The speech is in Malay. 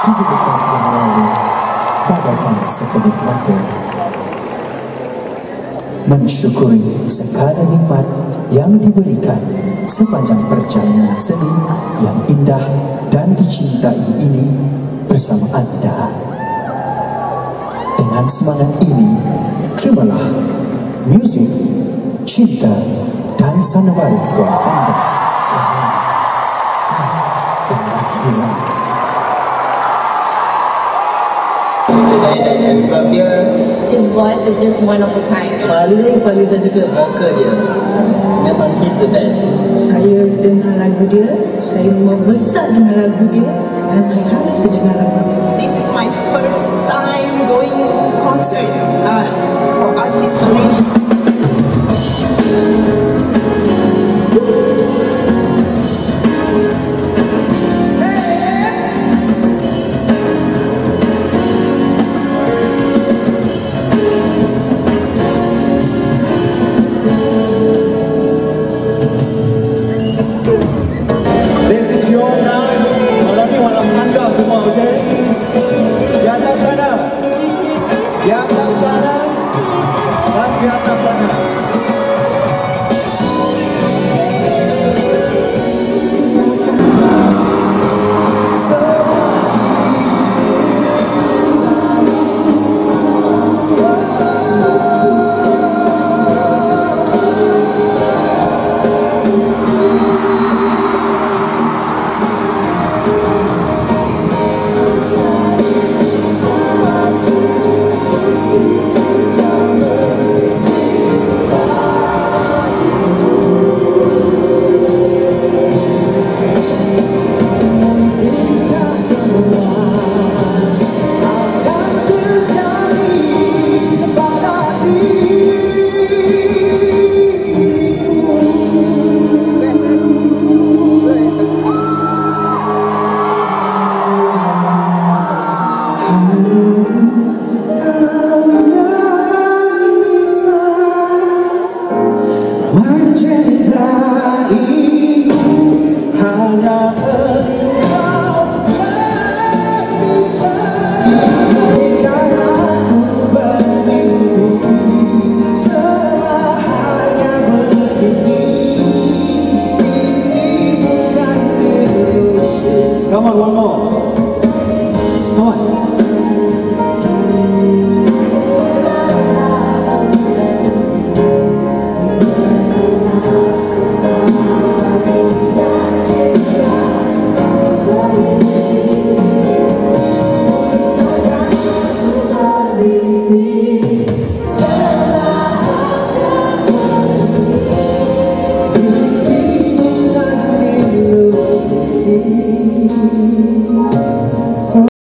Tiga dekad yang lalu, bagaikan sekedip mata, mensyukuri segala nikmat yang diberikan sepanjang perjalanan seni yang indah dan dicintai ini bersama anda. Dengan semangat ini, terimalah muzik, cinta dan sanubari buat anda yang terakhir. His voice is just one of a kind. Paling saya suka vokal dia. Memang he's the best. Saya dengar lagu dia, saya membesar dengan lagu dia, dan saya harus dengar lagu dia. This is my first time going concert for artist Malaysia. Come on, one more. Come on. Thank you.